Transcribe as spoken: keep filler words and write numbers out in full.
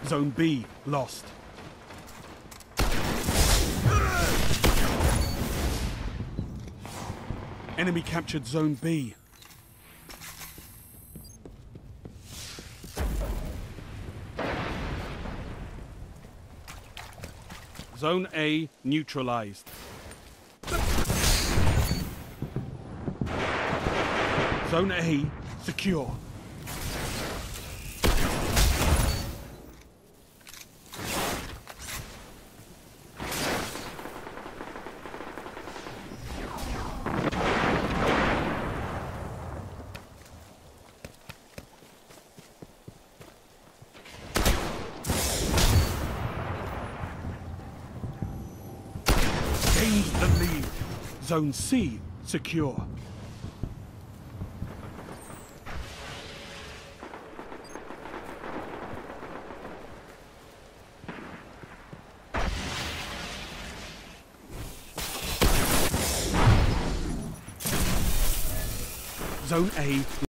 Zone B lost. Enemy captured Zone B. Zone A neutralized. Zone A secure. Gained the lead. Zone C secure. Zone A